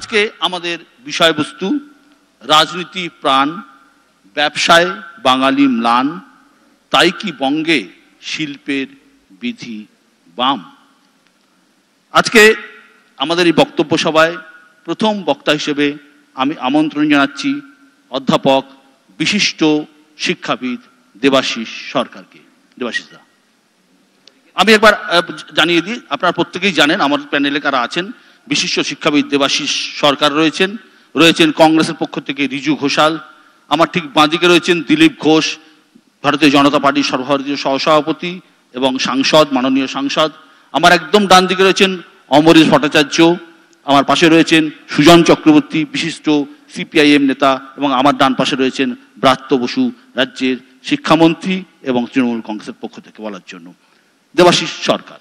আজকে আমাদের বিষয়বস্তু রাজনীতি প্রাণ, ব্যবসায় বাঙালি ম্লান, তাই কি বঙ্গে শিল্পের বিধি বাম। আজকে আমাদের এই বক্তব্য সভায় প্রথম বক্তা হিসেবে আমি আমন্ত্রণ জানাচ্ছি অধ্যাপক বিশিষ্ট শিক্ষাবিদ দেবাশিস সরকারকে। দেবাশিস দা, আমি একবার জানিয়ে দিই, আপনারা প্রত্যেকেই জানেন আমার প্যানেলে কারা আছেন। বিশিষ্ট শিক্ষাবিদ দেবাশিস সরকার রয়েছেন কংগ্রেসের পক্ষ থেকে রিজু ঘোষাল, আমার ঠিক বাঁদিকে রয়েছেন দিলীপ ঘোষ, ভারতীয় জনতা পার্টির সর্বভারতীয় সহসভাপতি এবং সাংসদ, মাননীয় সাংসদ। আমার একদম ডান দিকে রয়েছেন অমরেশ ভট্টাচার্য, আমার পাশে রয়েছেন সুজন চক্রবর্তী, বিশিষ্ট সিপিআইএম নেতা, এবং আমার ডান পাশে রয়েছেন ব্রাত্য বসু, রাজ্যের শিক্ষামন্ত্রী এবং তৃণমূল কংগ্রেসের পক্ষ থেকে বলার জন্য। দেবাশিস সরকার।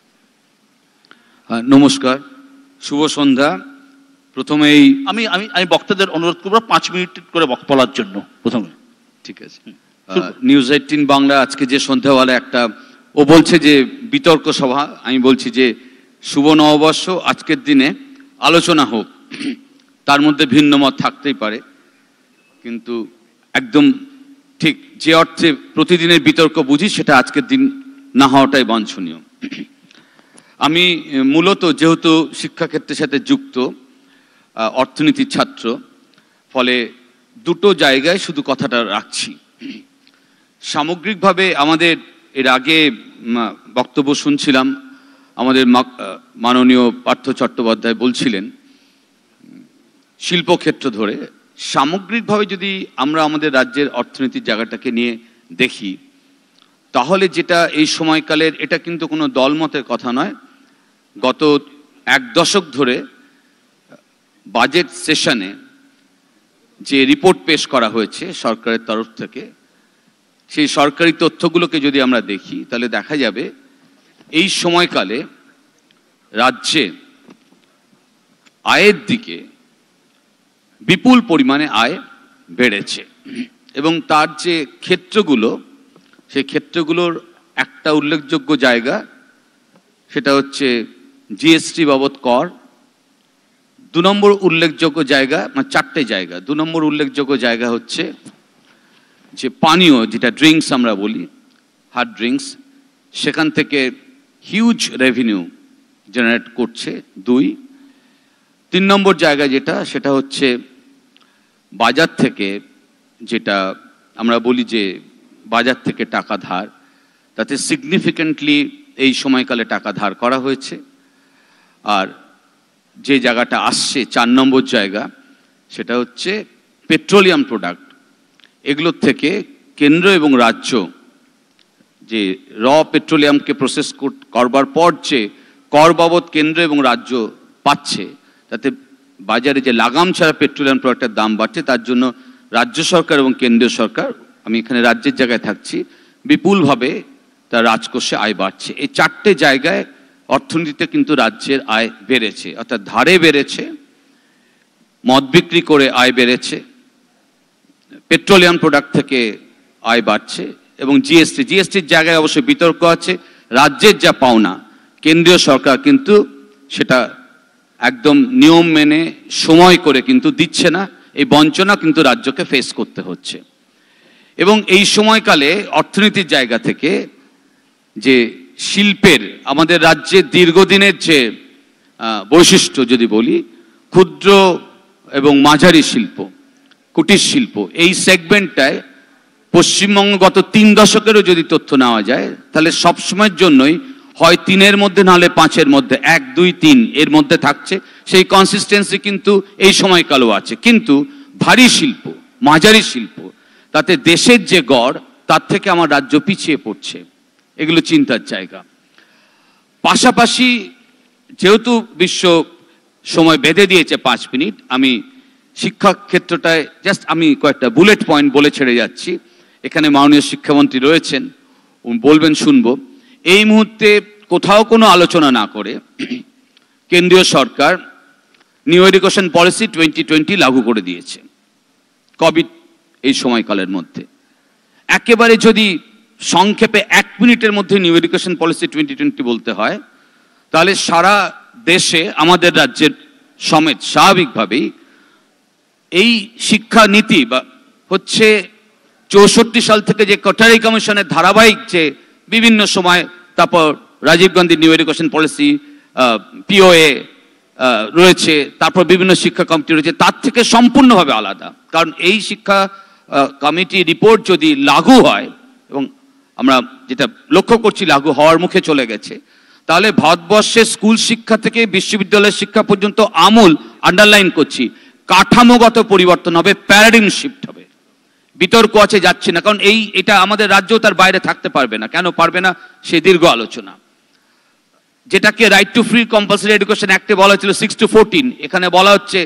নমস্কার, শুভ সন্ধ্যা। প্রথমেই আমি বক্তাদের অনুরোধ করবো 5 মিনিট করে বলার জন্য প্রথমে। ঠিক আছে। নিউজ 18 বাংলা আজকে যে সন্ধ্যাবেলা একটা ও বলছে যে বিতর্ক সভা, আমি বলছি যে শুভ নববর্ষ, আজকের দিনে আলোচনা হোক, তার মধ্যে ভিন্ন মত থাকতেই পারে, কিন্তু একদম ঠিক যে অর্থে প্রতিদিনের বিতর্ক বুঝি সেটা আজকের দিন না হওয়াটাই বাঞ্ছনীয়। আমি মূলত যেহেতু শিক্ষাক্ষেত্রের সাথে যুক্ত, অর্থনীতির ছাত্র, ফলে দুটো জায়গায় শুধু কথাটা রাখছি। সামগ্রিকভাবে আমাদের এর আগে বক্তব্য শুনছিলাম, আমাদের মাননীয় পার্থ চট্টোপাধ্যায় বলছিলেন শিল্পক্ষেত্র ধরে সামগ্রিকভাবে যদি আমরা আমাদের রাজ্যের অর্থনীতির জায়গাটাকে নিয়ে দেখি, তাহলে যেটা এই সময়কালের, এটা কিন্তু কোনো দলমতের কথা নয়, গত 1 দশক ধরে বাজেট সেশনে যে রিপোর্ট পেশ করা হয়েছে সরকারের তরফ থেকে, সেই সরকারি তথ্যগুলোকে যদি আমরা দেখি তাহলে দেখা যাবে এই সময়কালে রাজ্যে আয়ের দিকে বিপুল পরিমাণে আয় বেড়েছে, এবং তার যে ক্ষেত্রগুলো, সেই ক্ষেত্রগুলোর একটা উল্লেখযোগ্য জায়গা সেটা হচ্ছে জিএসটি বাবদ কর। 2 নম্বর উল্লেখযোগ্য জায়গা, মানে 4টে জায়গা, 2 নম্বর উল্লেখযোগ্য জায়গা হচ্ছে যে পানীয়, যেটা ড্রিঙ্কস আমরা বলি, হার্ড ড্রিঙ্কস, সেখান থেকে হিউজ রেভিনিউ জেনারেট করছে 2। 3 নম্বর জায়গা যেটা, সেটা হচ্ছে বাজার থেকে, যেটা আমরা বলি যে বাজার থেকে টাকা ধার, তাতে সিগনিফিক্যান্টলি এই সময়কালে টাকা ধার করা হয়েছে। আর যে জায়গাটা আসছে 4 নম্বর জায়গা, সেটা হচ্ছে পেট্রোলিয়াম প্রোডাক্ট। এগুলোর থেকে কেন্দ্র এবং রাজ্য যে র পেট্রোলিয়ামকে প্রসেস করবার পর যে কর বাবদ কেন্দ্র এবং রাজ্য পাচ্ছে, তাতে বাজারে যে লাগাম ছাড়া পেট্রোলিয়াম প্রোডাক্টের দাম বাড়ছে, তার জন্য রাজ্য সরকার এবং কেন্দ্রীয় সরকার, আমি এখানে রাজ্যের জায়গায় থাকছি, বিপুলভাবে তার রাজকোষে আয় বাড়ছে। এই 4টে জায়গায় অর্থনীতিতে কিন্তু রাজ্যের আয় বেড়েছে, অর্থাৎ ধারে বেড়েছে, মদ বিক্রি করে আয় বেড়েছে, পেট্রোলিয়াম প্রোডাক্ট থেকে আয় বাড়ছে, এবং জিএসটির জায়গায় অবশ্যই বিতর্ক আছে। রাজ্যের যা পাওনা কেন্দ্রীয় সরকার কিন্তু সেটা একদম নিয়ম মেনে সময় করে কিন্তু দিচ্ছে না, এই বঞ্চনা কিন্তু রাজ্যকে ফেস করতে হচ্ছে। এবং এই সময়কালে অর্থনীতির জায়গা থেকে যে শিল্পের, আমাদের রাজ্যের দীর্ঘদিনের যে বৈশিষ্ট্য যদি বলি, ক্ষুদ্র এবং মাঝারি শিল্প, কুটির শিল্প, এই সেগমেন্টটায় পশ্চিমবঙ্গ গত 3 দশকেরও যদি তথ্য নেওয়া যায়, তাহলে সবসময়ের জন্যই হয় 3-এর মধ্যে, নাহলে 5-এর মধ্যে, 1, 2, 3 এর মধ্যে থাকছে। সেই কনসিস্টেন্সি কিন্তু এই সময়কালেও আছে। কিন্তু ভারী শিল্প, মাঝারি শিল্প, তাতে দেশের যে গড়, তার থেকে আমার রাজ্য পিছিয়ে পড়ছে। এগুলো চিন্তার জায়গা। পাশাপাশি যেহেতু বিশ্ব সময় বেঁধে দিয়েছে 5 মিনিট, আমি শিক্ষা ক্ষেত্রটায় জাস্ট আমি কয়েকটা বুলেট পয়েন্ট বলে ছেড়ে যাচ্ছি। এখানে মাননীয় শিক্ষামন্ত্রী রয়েছেন, বলবেন, শুনবো। এই মুহূর্তে কোথাও কোনো আলোচনা না করে কেন্দ্রীয় সরকার নিউ এডুকেশন পলিসি 2020 লাগু করে দিয়েছে কোভিড এই সময়কালের মধ্যে। একেবারে যদি সংক্ষেপে 1 মিনিটের মধ্যে নিউ এডুকেশন পলিসি 2020 বলতে হয়, তাহলে সারা দেশে আমাদের রাজ্যের সমেত স্বাভাবিকভাবেই এই শিক্ষা নীতি বা হচ্ছে 64 সাল থেকে যে কোঠারি কমিশনের ধারাবাহিক যে বিভিন্ন সময়, তারপর Rajiv Gandhi new education policy, POA রয়েছে, তারপর বিভিন্ন শিক্ষা কমিটি রয়েছে, তার থেকে সম্পূর্ণভাবে আলাদা। কারণ এই শিক্ষা কমিটি রিপোর্ট যদি লাগু হয়, এবং আমরা যেটা লক্ষ্য করছি লাগু হওয়ার মুখে চলে গেছে, তাহলে ভারতবর্ষের স্কুল শিক্ষা থেকে বিশ্ববিদ্যালয়ের শিক্ষা পর্যন্ত আমূল, আন্ডারলাইন করছি, কাঠামোগত পরিবর্তন হবে, প্যারাডিম শিফট হবে। বিতর্ক আছে, যাচ্ছে না, কারণ এটা আমাদের রাজ্যও তার বাইরে থাকতে পারবে না। কেন পারবে না, সে দীর্ঘ আলোচনা। যেটাকে right to free compulsory education অ্যাক্টে বলা হয়েছিল 6 to 14, এখানে বলা হচ্ছে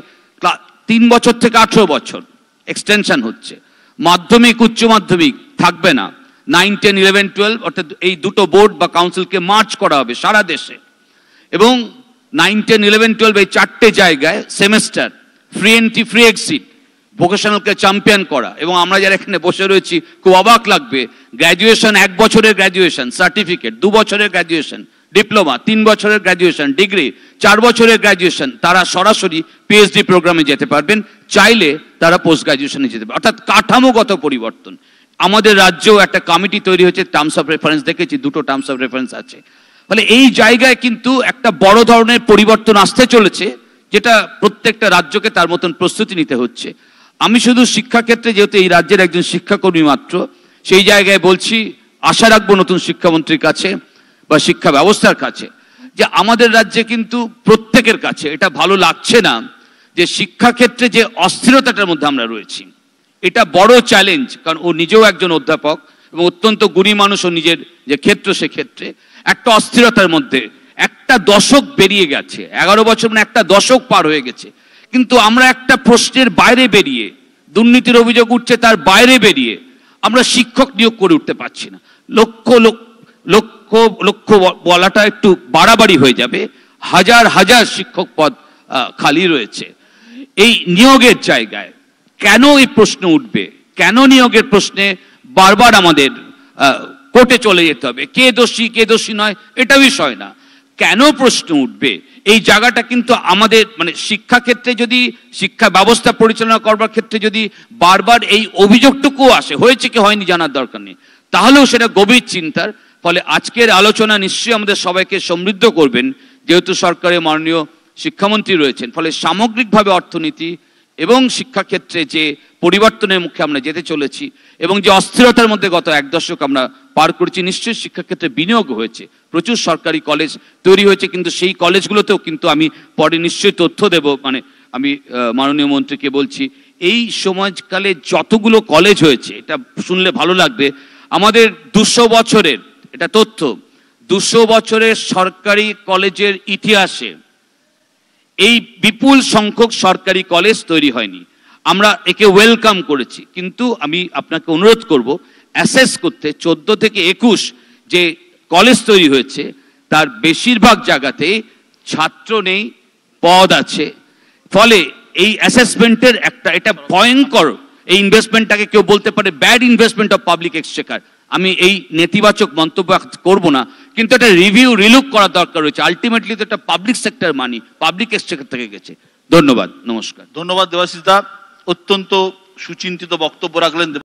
3 বছর থেকে 18 বছর এক্সটেনশন হচ্ছে। মাধ্যমিক উচ্চ মাধ্যমিক থাকবে না, 9, 10, 11, 12 অর্থাৎ এই দুটো বোর্ড বা কাউন্সিলকে মার্চ করা হবে সারা দেশে, এবং 9, 10, 11, 12 এই 4টে জায়গায় semester, free entry, free exit, ভোকেশনালকে চ্যাম্পিয়ন করা। এবং আমরা যারা এখানে বসে রয়েছি খুব অবাক লাগবে, গ্র্যাজুয়েশন 1 বছরের গ্র্যাজুয়েশন সার্টিফিকেট, 2 বছরের গ্র্যাজুয়েশন ডিপ্লোমা, 3 বছরের গ্র্যাজুয়েশন ডিগ্রি, 4 বছরের গ্র্যাজুয়েশন, তারা সরাসরি পিএইচডি প্রোগ্রামে যেতে পারবেন, চাইলে তারা পোস্ট গ্র্যাজুয়েশনে যেতে পারবেন। অর্থাৎ কাঠামোগত পরিবর্তন। আমাদের রাজ্যেও একটা কমিটি তৈরি হয়েছে, টার্মস অফ রেফারেন্স দেখেছি, 2টো টার্মস অফ রেফারেন্স আছে। ফলে এই জায়গায় কিন্তু একটা বড় ধরনের পরিবর্তন আসতে চলেছে, যেটা প্রত্যেকটা রাজ্যকে তার মতন প্রস্তুতি নিতে হচ্ছে। আমি শুধু শিক্ষাক্ষেত্রে, যেহেতু এই রাজ্যের একজন শিক্ষাকর্মী মাত্র, সেই জায়গায় বলছি, আশা রাখবো নতুন শিক্ষামন্ত্রীর কাছে বা শিক্ষা ব্যবস্থার কাছে, যে আমাদের রাজ্যে কিন্তু প্রত্যেকের কাছে এটা ভালো লাগছে না যে শিক্ষাক্ষেত্রে যে অস্থিরতাটার মধ্যে আমরা রয়েছি, এটা বড় চ্যালেঞ্জ। কারণ ও নিজেও একজন অধ্যাপক এবং অত্যন্ত গুণী মানুষ, ও নিজের যে ক্ষেত্র, সেক্ষেত্রে একটা অস্থিরতার মধ্যে একটা দশক বেরিয়ে গেছে, 11 বছর মানে একটা দশক পার হয়ে গেছে, কিন্তু আমরা একটা প্রশ্নের বাইরে বেরিয়ে, দুর্নীতির অভিযোগ উঠছে তার বাইরে বেরিয়ে আমরা শিক্ষক নিয়োগ করে উঠতে পারছি না। লক্ষ বলাটা একটু বাড়াবাড়ি হয়ে যাবে, হাজার হাজার শিক্ষক পদ খালি রয়েছে। এই নিয়োগের জায়গায় কেন এই প্রশ্ন উঠবে, কেন নিয়োগের প্রশ্নে বারবার আমাদের কোর্টে চলে যেতে হবে, কে দোষী কে দোষী নয় এটা বিষয় না, কেন প্রশ্ন উঠবে, এই জায়গাটা কিন্তু আমাদের মানে শিক্ষাক্ষেত্রে, যদি শিক্ষা ব্যবস্থা পরিচালনা করবার ক্ষেত্রে যদি বারবার এই অভিযোগটুকু আসে, হয়েছে কি হয়নি জানার দরকার নেই, তাহলেও সেটা গভীর চিন্তার। ফলে আজকের আলোচনা নিশ্চয়ই আমাদের সবাইকে সমৃদ্ধ করবেন, যেহেতু সরকারের মাননীয় শিক্ষামন্ত্রী রয়েছেন। ফলে সামগ্রিকভাবে অর্থনীতি এবং শিক্ষাক্ষেত্রে যে পরিবর্তনের মুখে আমরা যেতে চলেছি, এবং যে অস্থিরতার মধ্যে গত 1 দশক আমরা পার করেছি, নিশ্চয়ই শিক্ষাক্ষেত্রে বিনিয়োগ হয়েছে, প্রচুর সরকারি কলেজ তৈরি হয়েছে, কিন্তু সেই কলেজগুলোতেও কিন্তু আমি পরে নিশ্চয়ই তথ্য দেব, মানে আমি মাননীয় মন্ত্রীকে বলছি, এই সময়কালে যতগুলো কলেজ হয়েছে, এটা শুনলে ভালো লাগবে, আমাদের 200 বছরের, এটা তথ্য, 200 বছরের সরকারি কলেজের ইতিহাসে এই বিপুল সংখ্যক সরকারি কলেজ তৈরি হয়নি। আমরা একে ওয়েলকাম করেছি, কিন্তু আমি আপনাকে অনুরোধ করব অ্যাসেস করতে 14 থেকে 21 যে কলেজ তৈরি হয়েছে, তার বেশিরভাগ জায়গাতে ছাত্র নেই, পদ আছে। ফলে এই অ্যাসেসমেন্টের এটা ভয়ঙ্কর, এই ইনভেস্টমেন্টটাকে কেউ বলতে পারে bad investment of public exchequer. আমি এই নেতিবাচক মন্তব্য করব না, কিন্তু একটা রিভিউ রিলুক করার দরকার রয়েছে। আলটিমেটলি তো একটা public sector money public exchequer থেকে গেছে। ধন্যবাদ, নমস্কার। ধন্যবাদ দেবাশিস দা, অত্যন্ত সুচিন্তিত বক্তব্য রাখলেন।